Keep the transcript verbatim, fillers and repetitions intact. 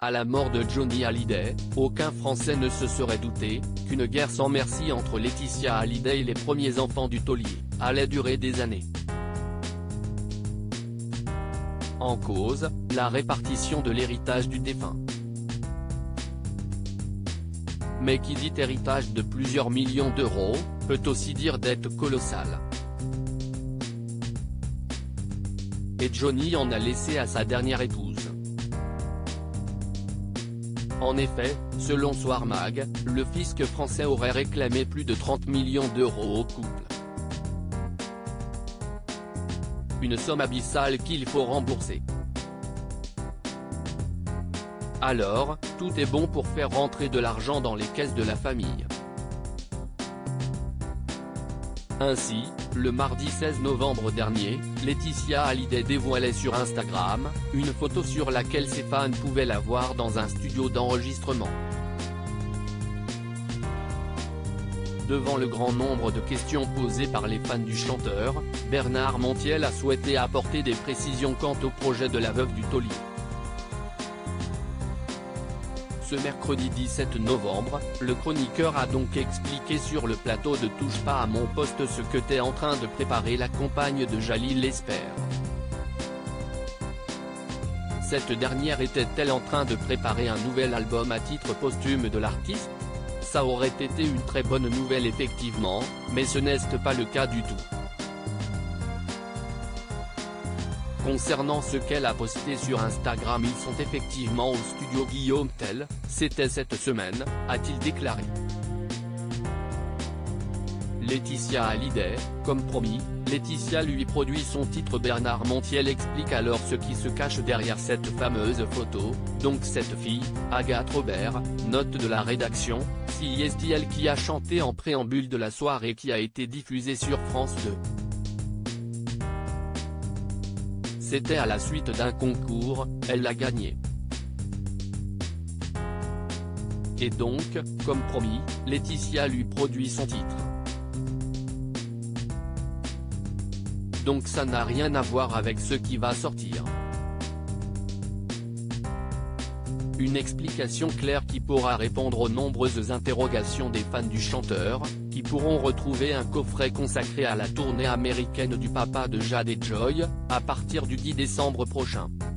À la mort de Johnny Hallyday, aucun Français ne se serait douté qu'une guerre sans merci entre Laetitia Hallyday et les premiers enfants du taulier allait durer des années. En cause, la répartition de l'héritage du défunt. Mais qui dit héritage de plusieurs millions d'euros, peut aussi dire dette colossale. Et Johnny en a laissé à sa dernière épouse. En effet, selon Soir Mag, le fisc français aurait réclamé plus de trente millions d'euros au couple. Une somme abyssale qu'il faut rembourser. Alors, tout est bon pour faire rentrer de l'argent dans les caisses de la famille. Ainsi, le mardi seize novembre dernier, Laetitia Hallyday dévoilait sur Instagram une photo sur laquelle ses fans pouvaient la voir dans un studio d'enregistrement. Devant le grand nombre de questions posées par les fans du chanteur, Bernard Montiel a souhaité apporter des précisions quant au projet de la veuve du taulier. Ce mercredi dix-sept novembre, le chroniqueur a donc expliqué sur le plateau de Touche pas à mon poste ce que t'es en train de préparer la compagne de Jalil l'espère. Cette dernière était-elle en train de préparer un nouvel album à titre posthume de l'artiste? Ça aurait été une très bonne nouvelle effectivement, mais ce n'est pas le cas du tout. Concernant ce qu'elle a posté sur Instagram, ils sont effectivement au studio Guillaume Tell, c'était cette semaine, a-t-il déclaré. Laetitia Hallyday, comme promis, Laetitia lui produit son titre. Bernard Montiel explique alors ce qui se cache derrière cette fameuse photo, donc cette fille, Agathe Robert, note de la rédaction, c'est elle qui a chanté en préambule de la soirée qui a été diffusée sur France deux. C'était à la suite d'un concours, elle l'a gagné. Et donc, comme promis, Laetitia lui produit son titre. Donc ça n'a rien à voir avec ce qui va sortir. Une explication claire qui pourra répondre aux nombreuses interrogations des fans du chanteur, qui pourront retrouver un coffret consacré à la tournée américaine du papa de Jade et Joy, à partir du dix décembre prochain.